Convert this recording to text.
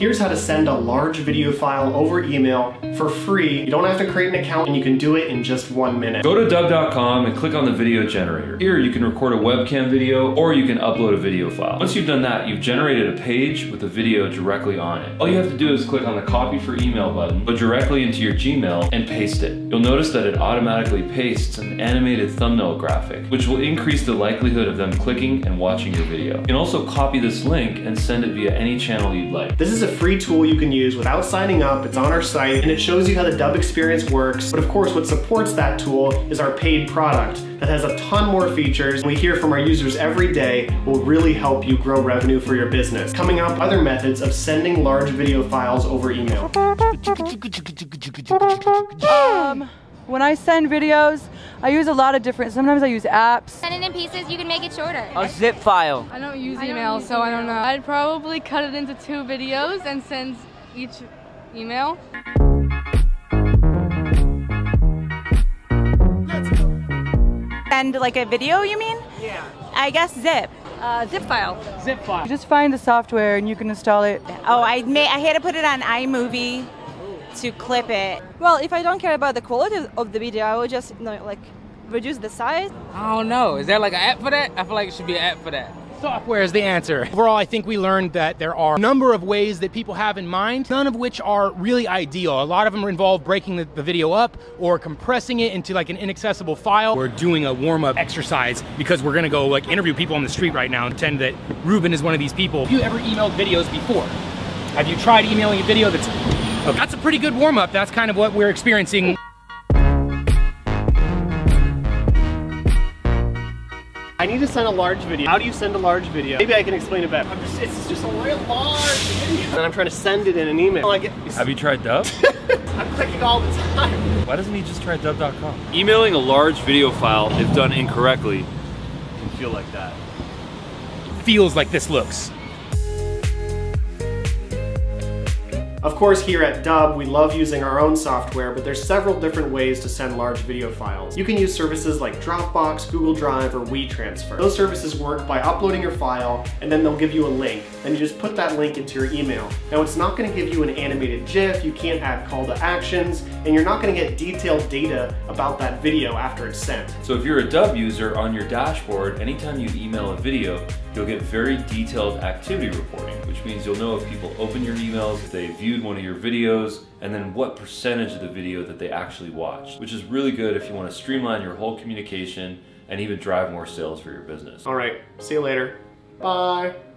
Here's how to send a large video file over email for free. You don't have to create an account and you can do it in just 1 minute. Go to Dubb.com and click on the video generator. Here you can record a webcam video or you can upload a video file. Once you've done that, you've generated a page with a video directly on it. All you have to do is click on the copy for email button, go directly into your Gmail and paste it. You'll notice that it automatically pastes an animated thumbnail graphic, which will increase the likelihood of them clicking and watching your video. You can also copy this link and send it via any channel you'd like. This is a free tool you can use without signing up. It's on our site and it shows you how the Dubb experience works. But of course, what supports that tool is our paid product that has a ton more features. We hear from our users every day will really help you grow revenue for your business. Coming up, other methods of sending large video files over email. When I send videos, I use a lot of different, sometimes I use apps. Send it in pieces, you can make it shorter. A zip file. I don't use email, so I don't know. I'd probably cut it into 2 videos and send each email. Send like a video, you mean? Yeah. I guess zip. Zip file. Zip file. You just find the software and you can install it. Oh, I had to put it on iMovie to clip it. Well, if I don't care about the quality of the video, I will just like reduce the size. I don't know. Is there like an app for that? I feel like it should be an app for that. Software is the answer. Overall, I think we learned that there are a number of ways that people have in mind, none of which are really ideal. A lot of them involve breaking the video up or compressing it into like an inaccessible file. We're doing a warm-up exercise because we're gonna go like interview people on the street right now and pretend that Ruben is one of these people. Have you ever emailed videos before? Have you tried emailing a video that's... Okay. That's a pretty good warm-up. That's kind of what we're experiencing. I need to send a large video. How do you send a large video? Maybe I can explain it better. It's just a real large video. And I'm trying to send it in an email. Have you tried Dubb? I'm clicking all the time. Why doesn't he just try Dubb.com? Emailing a large video file, if done incorrectly, can feel like that. Feels like this looks. Of course, here at Dubb, we love using our own software, but there's several different ways to send large video files. You can use services like Dropbox, Google Drive, or WeTransfer. Those services work by uploading your file, and then they'll give you a link. Then you just put that link into your email. Now, it's not gonna give you an animated GIF, you can't add call to actions, and you're not gonna get detailed data about that video after it's sent. So if you're a Dubb user, on your dashboard, anytime you email a video, you'll get very detailed activity reporting, which means you'll know if people open your emails, if they viewed one of your videos, and then what percentage of the video that they actually watched, which is really good if you want to streamline your whole communication and even drive more sales for your business. All right, see you later. Bye.